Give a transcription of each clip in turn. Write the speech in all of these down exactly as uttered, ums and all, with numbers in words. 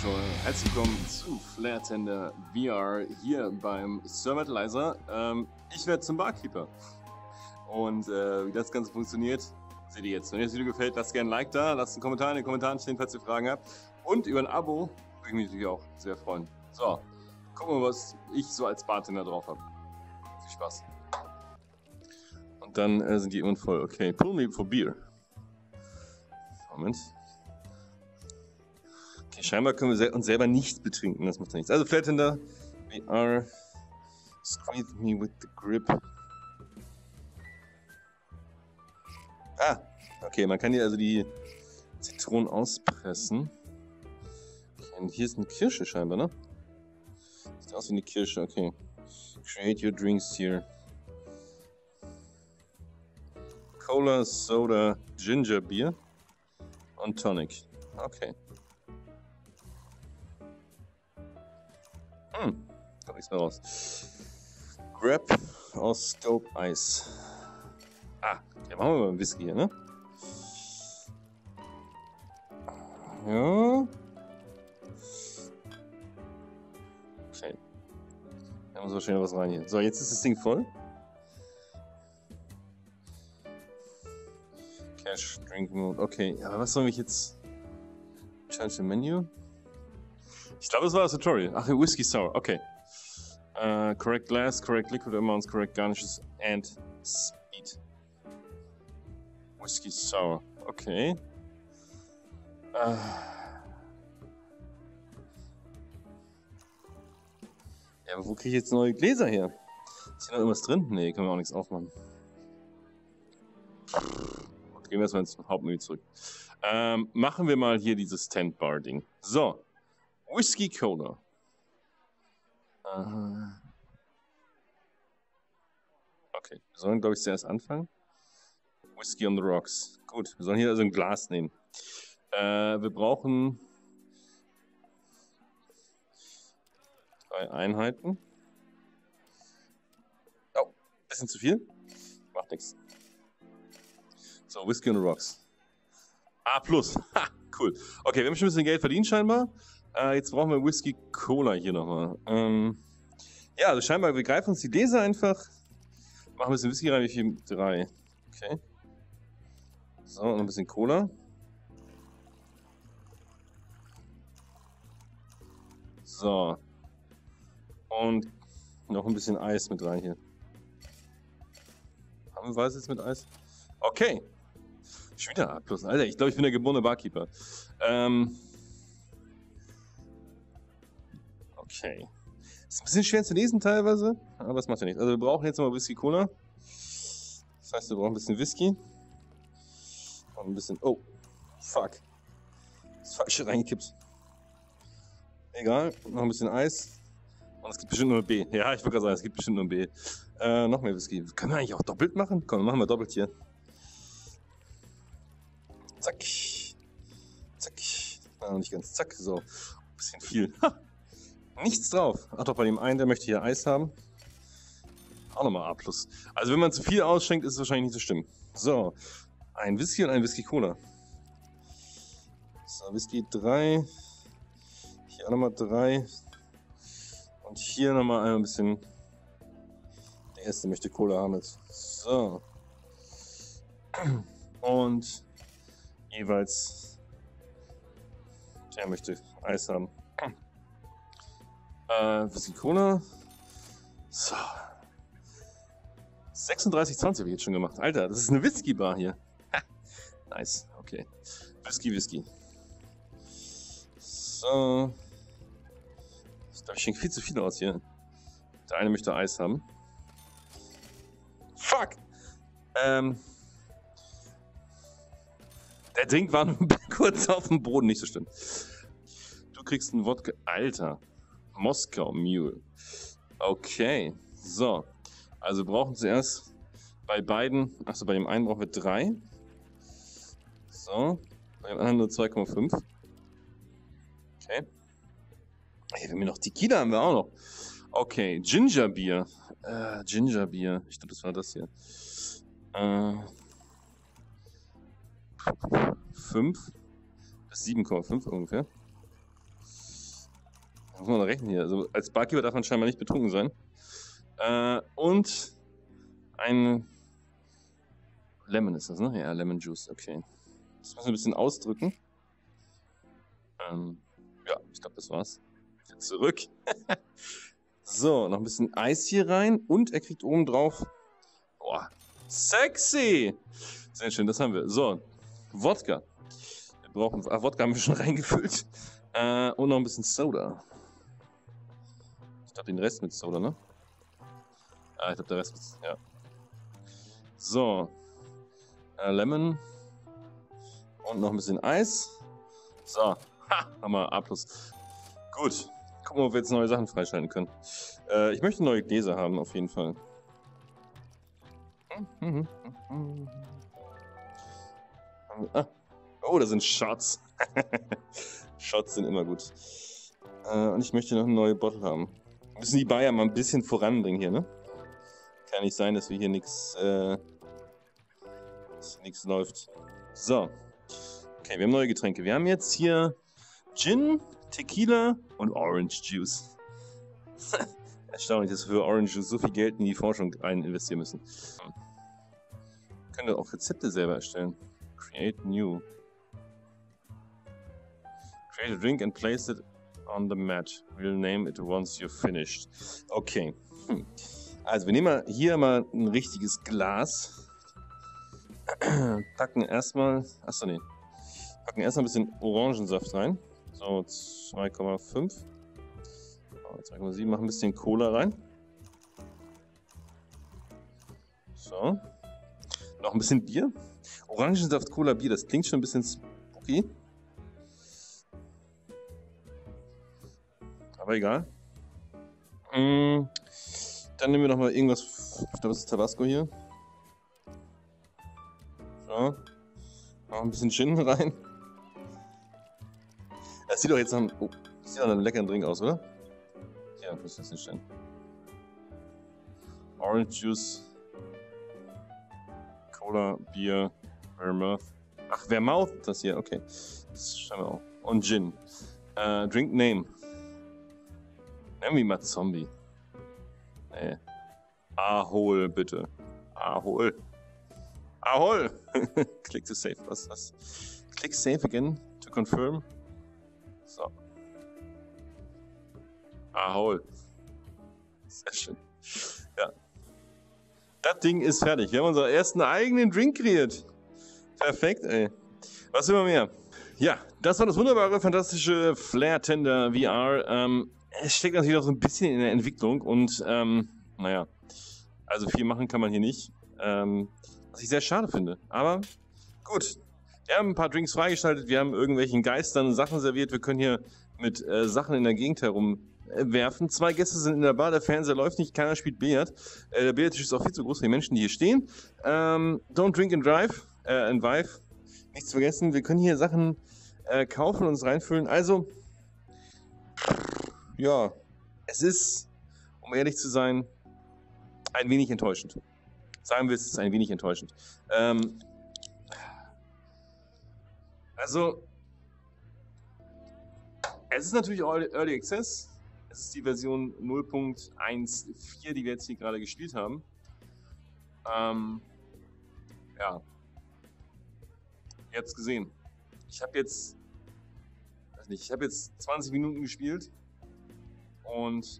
schon. Herzlich willkommen zu Flaretender V R hier beim Servertilizer. Ähm, ich werde zum Barkeeper. Und äh, wie das Ganze funktioniert, seht ihr jetzt. Wenn euch das Video gefällt, lasst gerne ein Like da, lasst einen Kommentar in den Kommentaren stehen, falls ihr Fragen habt. Und über ein Abo würde ich mich natürlich auch sehr freuen. So, gucken wir mal, was ich so als Bartender drauf habe. Viel Spaß. Und dann äh, sind die irgendwann voll. Okay, pull me for beer. Moment. Okay, scheinbar können wir uns selber nicht betrinken, das macht ja nichts. Also Flaretender, V R, squeeze me with the grip. Ah, okay, man kann hier also die Zitronen auspressen. Okay, und hier ist eine Kirsche scheinbar, ne? Sieht aus wie eine Kirsche, okay. Create your drinks here. Cola, Soda, Ginger Beer und Tonic. Okay. Hm, kommt nichts mehr raus. Grab aus Scope Ice. Ah, okay, machen wir mal einen Whisky hier, ne? Ja. Okay. Da muss wahrscheinlich was rein hier. So, jetzt ist das Ding voll. Cash, Drink Mode. Okay, aber was soll ich jetzt? Change the Menu? Ich glaube, das war das Tutorial. Ach, Whiskey Sour. Okay. Uh, correct glass, correct liquid amounts, correct garnishes and speed. Whiskey Sour. Okay. Uh. Ja, aber wo kriege ich jetzt neue Gläser her? Ist hier noch irgendwas drin? Nee, können wir auch nichts aufmachen. Gut, gehen wir erstmal ins Hauptmenü zurück. Ähm, machen wir mal hier dieses Tent-Bar-Ding. So. Whisky Cola. Uh. Okay, wir sollen, glaube ich, zuerst anfangen. Whisky on the Rocks. Gut, wir sollen hier also ein Glas nehmen. Äh, wir brauchen drei Einheiten. Oh, bisschen zu viel. Macht nichts. So, Whisky on the Rocks. A plus. Ha, cool. Okay, wir haben schon ein bisschen Geld verdient scheinbar. Äh, jetzt brauchen wir Whisky Cola hier nochmal. Ähm, ja, also scheinbar, wir greifen uns die Gläser einfach. Machen ein bisschen Whisky rein, wie viel? Drei. Okay. So, und ein bisschen Cola. So. Und noch ein bisschen Eis mit rein hier. Haben wir Weiß jetzt mit Eis? Okay. Schon wieder A plus. Alter, ich glaube, ich bin der geborene Barkeeper. Ähm. Okay. Ist ein bisschen schwer zu lesen teilweise, aber das macht ja nichts. Also wir brauchen jetzt mal Whisky Cola. Das heißt, wir brauchen ein bisschen Whisky. Und ein bisschen... Oh, fuck. Das Falsche reingekippt. Egal, noch ein bisschen Eis. Und es gibt bestimmt nur ein B. Ja, ich wollte gerade sagen, es gibt bestimmt nur ein B. Äh, noch mehr Whisky. Können wir eigentlich auch doppelt machen? Komm, machen wir doppelt hier. Zack. Zack. Ah, nicht ganz. Zack, so. Ein bisschen viel. Ha. Nichts drauf. Ach doch, bei dem einen, der möchte hier Eis haben. Auch nochmal A plus. Also wenn man zu viel ausschenkt, ist es wahrscheinlich nicht so schlimm. So, ein Whisky und ein Whisky Cola. So, Whisky drei. Hier auch nochmal drei. Und hier nochmal ein bisschen. Der erste möchte Cola haben jetzt. So. Und jeweils der möchte Eis haben. Äh, Whisky Cola. So. sechsunddreißig zwanzig habe ich jetzt schon gemacht. Alter, das ist eine Whisky-Bar hier. Ha. Nice, okay. Whisky, Whisky. So. Da schenkt viel zu viel aus hier. Der eine möchte Eis haben. Fuck! Ähm. Der Drink war nur kurz auf dem Boden, nicht so schlimm. Du kriegst einen Wodka. Alter. Moskau Mule. Okay. So. Also wir brauchen zuerst bei beiden. Achso, bei dem einen brauchen wir drei. So. Bei dem anderen nur zwei Komma fünf. Okay. Hier haben wir noch Tequila, haben wir auch noch. Okay. Ginger Beer. Äh, Ginger Beer. Ich glaube, das war das hier. Äh. fünf bis sieben Komma fünf ungefähr. muss man noch rechnen hier. Also als Barkeeper darf man scheinbar nicht betrunken sein. Äh, und ein Lemon ist das, ne? Ja, Lemon Juice, okay. Das müssen wir ein bisschen ausdrücken. Ähm, ja, ich glaube, das war's. Jetzt zurück. So, noch ein bisschen Eis hier rein. Und er kriegt oben drauf... Boah, sexy! Sehr schön, das haben wir. So, Wodka. Wir brauchen... Ach, Wodka haben wir schon reingefüllt. Äh, und noch ein bisschen Soda. Ich glaube, den Rest mit Soda, ne? Ah, ich glaube, der Rest mit... Ja. So. Äh, Lemon. Und noch ein bisschen Eis. So. Ha! Haben wir A plus. Gut. Gucken wir, ob wir jetzt neue Sachen freischalten können. Äh, ich möchte neue Gläser haben, auf jeden Fall. Ah. Oh, da sind Shots. Shots sind immer gut. Äh, und ich möchte noch eine neue Bottle haben. Wir müssen die Bar ja mal ein bisschen voranbringen hier, ne? Kann nicht sein, dass wir hier nichts äh, nichts läuft. So. Okay, wir haben neue Getränke. Wir haben jetzt hier Gin, Tequila und Orange Juice. Erstaunlich, dass wir für Orange Juice so viel Geld in die Forschung rein investieren müssen. Wir können auch Rezepte selber erstellen. Create new. Create a drink and place it on the mat. We'll name it once you're finished. Okay. Hm. Also wir nehmen mal hier mal ein richtiges Glas. Packen erstmal. Achso, nee. Packen erstmal ein bisschen Orangensaft rein. So, zwei Komma fünf. zwei Komma sieben. Machen ein bisschen Cola rein. So. Noch ein bisschen Bier. Orangensaft, Cola, Bier. Das klingt schon ein bisschen spooky. Aber egal. Mm, dann nehmen wir noch mal irgendwas. Ich glaube, das ist Tabasco hier. So. Noch ein bisschen Gin rein. Das sieht doch jetzt nach einem, oh, das sieht nach einem leckeren Drink aus, oder? Ja, das muss das nicht stehen. Orange Juice. Cola, Bier, Vermouth. Ach, Vermouth, das hier, okay. Das schreiben wir auch. Und Gin. Äh, Drink Name. Nennen wir mal Zombie. Nee. Ahol, bitte. Ahol. Ahol! Click to save. Was, was? Click save again to confirm. So. Ahol. Sehr schön. Ja. Das Ding ist fertig. Wir haben unseren ersten eigenen Drink kreiert. Perfekt, ey. Was will man mehr? Ja, das war das wunderbare, fantastische Flare Tender V R. Ähm, es steckt natürlich noch so ein bisschen in der Entwicklung und, ähm, naja, also viel machen kann man hier nicht. Ähm, was ich sehr schade finde. Aber gut. Wir haben ein paar Drinks freigeschaltet, wir haben irgendwelchen Geistern Sachen serviert, wir können hier mit äh, Sachen in der Gegend herumwerfen. Äh, Zwei Gäste sind in der Bar, der Fernseher läuft nicht, keiner spielt Billard. Äh, der Billardtisch ist auch viel zu groß für die Menschen, die hier stehen. Ähm, don't drink and drive, äh, and vibe. Nichts vergessen, wir können hier Sachen äh, kaufen und uns reinfüllen. Also, ja, es ist, um ehrlich zu sein, ein wenig enttäuschend. Sagen wir es, es ist ein wenig enttäuschend. Ähm, Also, es ist natürlich Early Access. Es ist die Version null Punkt eins Punkt vier, die wir jetzt hier gerade gespielt haben. Ähm, ja. Ihr habt es gesehen. Ich habe jetzt, weiß nicht, ich habe jetzt zwanzig Minuten gespielt und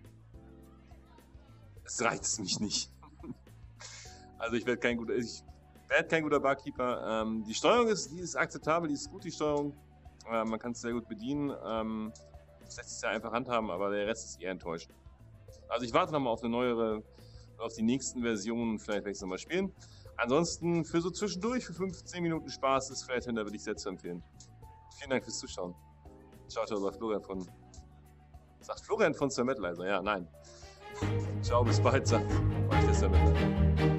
es reizt mich nicht. Also ich werde kein guter, ich werde kein guter Barkeeper. Ähm, die Steuerung ist, die ist akzeptabel, die ist gut, die Steuerung. Äh, man kann es sehr gut bedienen. Ähm, das lässt sich sehr einfach handhaben, aber der Rest ist eher enttäuscht. Also ich warte nochmal auf eine neuere, auf die nächsten Versionen, vielleicht werde ich es nochmal spielen. Ansonsten für so zwischendurch, für fünfzehn Minuten Spaß ist Flare Tender, würde ich sehr zu empfehlen. Vielen Dank fürs Zuschauen. Ciao, ciao, sagt Florian von... Sagt Florian von Sir Metalizer, ja, nein. Ciao, bis bald, sagt euch der Sir Metalizer.